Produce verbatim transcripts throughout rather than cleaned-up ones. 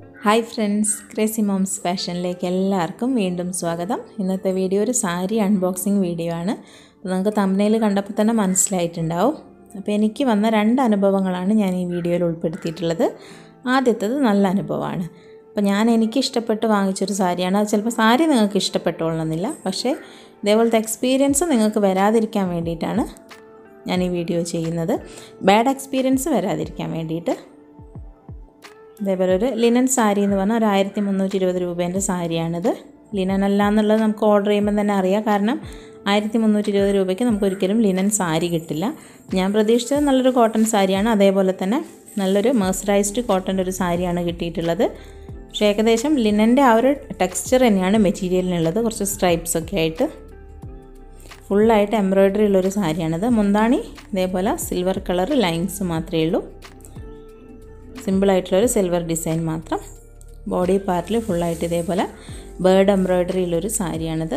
Hi friends, Crazy Moms Fashion ലേക്ക് എല്ലാവർക്കും വീണ്ടും സ്വാഗതം. ഇന്നത്തെ വീഡിയോ ഒരു സാരി അൺബോക്സിംഗ് വീഡിയോ ആണ്. നിങ്ങൾക്ക് തംബ്നെയിൽ കണ്ടപ്പോൾ തന്നെ മനസ്സിലായിട്ടുണ്ടാവും. അപ്പോൾ എനിക്ക് വന്ന രണ്ട് അനുഭവങ്ങളാണ് ഞാൻ ഈ വീഡിയോയിൽ ഉൾപ്പെടുത്തിയിട്ടുള്ളത്. ആദ്യത്തേത് നല്ല അനുഭവമാണ്. അപ്പോൾ ഞാൻ എനിക്ക് ഇഷ്ടപ്പെട്ട് വാങ്ങിച്ചൊരു സാരിയാണ്. അത് ചിലപ്പോൾ സാരി നിങ്ങൾക്ക് ഇഷ്ടപ്പെട്ടോളണമെന്നില്ല, പക്ഷേ ഇതേപോലത്തെ എക്സ്പീരിയൻസ് നിങ്ങൾക്ക് വരാതിരിക്കാൻ വേണ്ടിയിട്ടാണ് ഞാൻ ഈ വീഡിയോ ചെയ്യുന്നത്. ബാഡ് എക്സ്പീരിയൻസ് വരാതിരിക്കാൻ വേണ്ടിയിട്ട്. ഇതേപോലെ ഒരു ലിനൻ സാരി എന്ന് പറഞ്ഞാൽ ഒരു ആയിരത്തി മുന്നൂറ്റി ഇരുപത് രൂപേൻ്റെ സാരിയാണിത്. ലിനൻ അല്ല എന്നുള്ളത് നമുക്ക് ഓർഡർ ചെയ്യുമ്പോൾ തന്നെ അറിയാം. കാരണം ആയിരത്തി മുന്നൂറ്റി ഇരുപത് രൂപയ്ക്ക് നമുക്ക് ഒരിക്കലും ലിനൻ സാരി കിട്ടില്ല. ഞാൻ പ്രതീക്ഷിച്ചത് നല്ലൊരു കോട്ടൺ സാരിയാണ്. അതേപോലെ തന്നെ നല്ലൊരു മെഴ്സറൈസ്ഡ് കോട്ടൻ്റെ ഒരു സാരിയാണ് കിട്ടിയിട്ടുള്ളത്. പക്ഷേ ഏകദേശം ലിനൻ്റെ ആ ഒരു ടെക്സ്ചർ തന്നെയാണ് മെറ്റീരിയലിനുള്ളത്. കുറച്ച് സ്ട്രൈപ്സ് ഒക്കെ ആയിട്ട് ഫുള്ളായിട്ട് എംബ്രോയ്ഡറി ഉള്ളൊരു സാരിയാണിത്. മുന്താണി ഇതേപോലെ സിൽവർ കളർ ലൈൻസ് മാത്രമേ ഉള്ളൂ. സിമ്പിളായിട്ടുള്ളൊരു സിൽവർ ഡിസൈൻ മാത്രം. ബോഡി പാർട്ടിൽ ഫുള്ളായിട്ട് ഇതേപോലെ ബേർഡ് എംബ്രോയ്ഡറി ഉള്ളൊരു സാരിയാണിത്.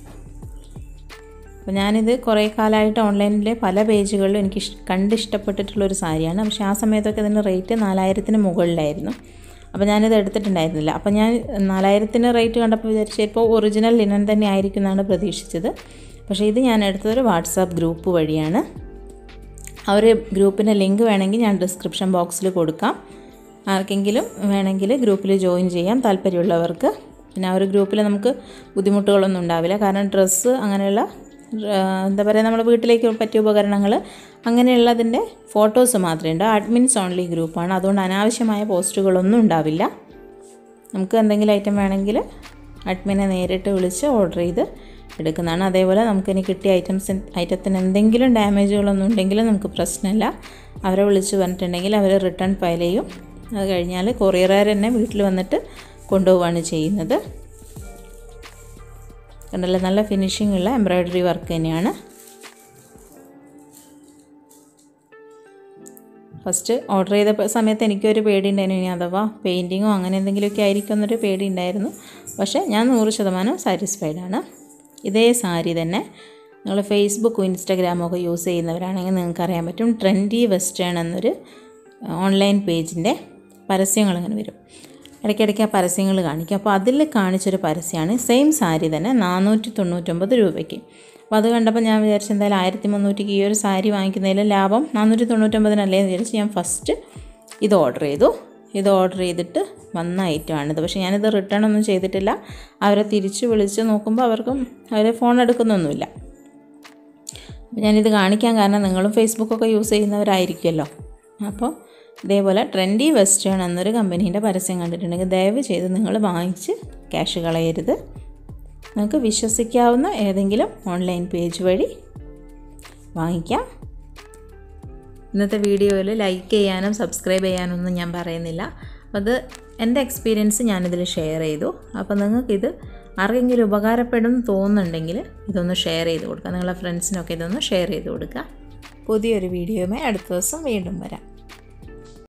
അപ്പോൾ ഞാനിത് കുറേ കാലമായിട്ട് ഓൺലൈനിലെ പല പേജുകളിലും എനിക്ക് കണ്ടിഷ്ടപ്പെട്ടിട്ടുള്ളൊരു സാരിയാണ്. പക്ഷേ ആ സമയത്തൊക്കെ ഇതിൻ്റെ റേറ്റ് നാലായിരത്തിന് മുകളിലായിരുന്നു. അപ്പോൾ ഞാനിത് എടുത്തിട്ടുണ്ടായിരുന്നില്ല. അപ്പോൾ ഞാൻ നാലായിരത്തിന് റേറ്റ് കണ്ടപ്പോൾ വിചാരിച്ചപ്പോൾ ഒറിജിനൽ ലിനൻ തന്നെ ആയിരിക്കും എന്നാണ് പ്രതീക്ഷിച്ചത്. പക്ഷേ ഇത് ഞാൻ എടുത്തതൊരു വാട്സാപ്പ് ഗ്രൂപ്പ് വഴിയാണ്. ആ ഒരു ഗ്രൂപ്പിൻ്റെ ലിങ്ക് വേണമെങ്കിൽ ഞാൻ ഡിസ്ക്രിപ്ഷൻ ബോക്സിൽ കൊടുക്കാം. ആർക്കെങ്കിലും വേണമെങ്കിൽ ഗ്രൂപ്പിൽ ജോയിൻ ചെയ്യാം താല്പര്യമുള്ളവർക്ക്. പിന്നെ ആ ഒരു ഗ്രൂപ്പിൽ നമുക്ക് ബുദ്ധിമുട്ടുകളൊന്നും ഉണ്ടാവില്ല. കാരണം ഡ്രസ്സ് അങ്ങനെയുള്ള എന്താ പറയുക നമ്മുടെ വീട്ടിലേക്ക് പറ്റിയ ഉപകരണങ്ങൾ അങ്ങനെയുള്ളതിൻ്റെ ഫോട്ടോസ് മാത്രമേ ഉണ്ട്. അഡ്മിൻസ് ഓൺലി ഗ്രൂപ്പാണ്. അതുകൊണ്ട് അനാവശ്യമായ പോസ്റ്റുകളൊന്നും ഉണ്ടാവില്ല. നമുക്ക് എന്തെങ്കിലും ഐറ്റം വേണമെങ്കിൽ അഡ്മിനെ നേരിട്ട് വിളിച്ച് ഓർഡർ ചെയ്ത് എടുക്കുന്നതാണ്. അതേപോലെ നമുക്കിനി കിട്ടിയ ഐറ്റംസ് ഐറ്റത്തിന് എന്തെങ്കിലും ഡാമേജുകളൊന്നും ഉണ്ടെങ്കിൽ നമുക്ക് പ്രശ്നമില്ല. അവരെ വിളിച്ച് പറഞ്ഞിട്ടുണ്ടെങ്കിൽ അവർ റിട്ടേൺ ഫയൽ ചെയ്യും. അത് കഴിഞ്ഞാൽ കൊറിയറുകാർ തന്നെ വീട്ടിൽ വന്നിട്ട് കൊണ്ടുപോവുകയാണ് ചെയ്യുന്നത്. കണ്ടല്ലോ, നല്ല ഫിനിഷിംഗ് ഉള്ള എംബ്രോയ്ഡറി വർക്ക് തന്നെയാണ്. ഫസ്റ്റ് ഓർഡർ ചെയ്ത സമയത്ത് എനിക്കൊരു പേടി ഉണ്ടായിരുന്നു. ഇനി അഥവാ പെയിൻറ്റിങ്ങോ അങ്ങനെ എന്തെങ്കിലുമൊക്കെ ആയിരിക്കും എന്നൊരു പേടി ഉണ്ടായിരുന്നു. പക്ഷേ ഞാൻ നൂറ് ശതമാനം സാറ്റിസ്ഫൈഡ് ആണ്. ഇതേ സാരി തന്നെ നിങ്ങൾ ഫേസ്ബുക്കും ഇൻസ്റ്റാഗ്രാമും ഒക്കെ യൂസ് ചെയ്യുന്നവരാണെങ്കിൽ നിങ്ങൾക്ക് അറിയാൻ പറ്റും. ട്രെൻഡി വെസ്റ്റേൺ എന്നൊരു ഓൺലൈൻ പേജിൻ്റെ പരസ്യങ്ങൾ അങ്ങനെ വരും. ഇടയ്ക്കിടയ്ക്ക് ആ പരസ്യങ്ങൾ കാണിക്കും. അപ്പോൾ അതിൽ കാണിച്ചൊരു പരസ്യമാണ് സെയിം സാരി തന്നെ നാനൂറ്റി തൊണ്ണൂറ്റൊമ്പത് രൂപയ്ക്ക്. അപ്പോൾ അത് കണ്ടപ്പോൾ ഞാൻ വിചാരിച്ചു എന്തായാലും ആയിരത്തി മുന്നൂറ്റിക്ക് ഈ ഒരു സാരി വാങ്ങിക്കുന്നതിൽ ലാഭം നാനൂറ്റി തൊണ്ണൂറ്റൊമ്പതിനല്ലേ എന്ന് വിചാരിച്ച് ഞാൻ ഫസ്റ്റ് ഇത് ഓർഡർ ചെയ്തു. ഇത് ഓർഡർ ചെയ്തിട്ട് വന്ന ഐറ്റമാണിത്. പക്ഷേ ഞാനിത് റിട്ടേൺ ഒന്നും ചെയ്തിട്ടില്ല. അവരെ തിരിച്ച് വിളിച്ച് നോക്കുമ്പോൾ അവർക്കും അവർ ഫോൺ എടുക്കുന്നൊന്നുമില്ല. അപ്പോൾ ഞാനിത് കാണിക്കാൻ കാരണം നിങ്ങളും ഫേസ്ബുക്കൊക്കെ യൂസ് ചെയ്യുന്നവരായിരിക്കുമല്ലോ. അപ്പോൾ ഇതേപോലെ ട്രെൻഡി വെസ്റ്റേൺ എന്നൊരു കമ്പനീൻ്റെ പരസ്യം കണ്ടിട്ടുണ്ടെങ്കിൽ ദയവ് ചെയ്ത് നിങ്ങൾ വാങ്ങിച്ച് ക്യാഷ് കളയരുത്. നിങ്ങൾക്ക് വിശ്വസിക്കാവുന്ന ഏതെങ്കിലും ഓൺലൈൻ പേജ് വഴി വാങ്ങിക്കാം. ഇന്നത്തെ വീഡിയോയിൽ ലൈക്ക് ചെയ്യാനും സബ്സ്ക്രൈബ് ചെയ്യാനൊന്നും ഞാൻ പറയുന്നില്ല. അപ്പോൾ അത് എൻ്റെ എക്സ്പീരിയൻസ് ഞാനിതിൽ ഷെയർ ചെയ്തു. അപ്പോൾ നിങ്ങൾക്കിത് ആർക്കെങ്കിലും ഉപകാരപ്പെടും തോന്നുന്നുണ്ടെങ്കിൽ ഇതൊന്ന് ഷെയർ ചെയ്ത് കൊടുക്കുക. നിങ്ങളുടെ ഫ്രണ്ട്സിനൊക്കെ ഇതൊന്ന് ഷെയർ ചെയ്ത് കൊടുക്കുക. പുതിയൊരു വീഡിയോയുമായി അടുത്ത ദിവസം വീണ്ടും വരാം.